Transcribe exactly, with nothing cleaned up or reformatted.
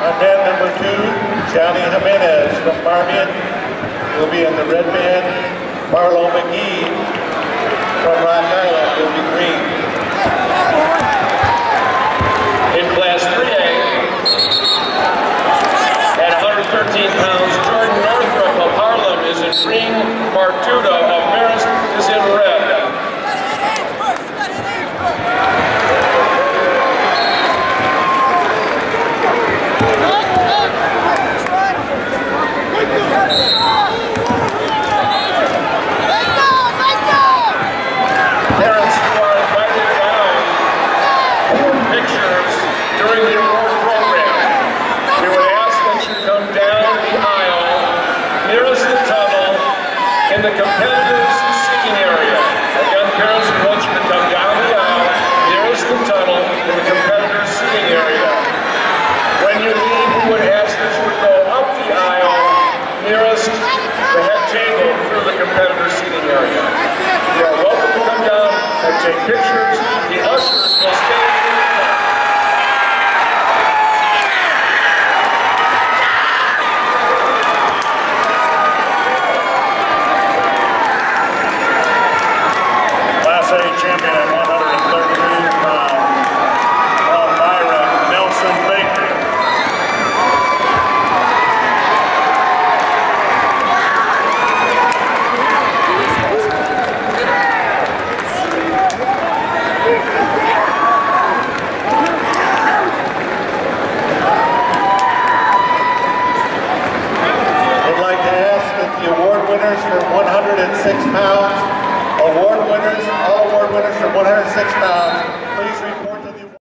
On band number two, Johnny Jimenez from Marmion will be in the red band. Marlo McGee from Rock Island will be green. In Class three A, at one hundred thirteen pounds, Jordan Northrup of Harlem is in green. Mark Duda of Marist is in red. Parents who are invited down for pictures during the award program, we would ask that you come down the aisle nearest the tunnel in the competitors' seating area.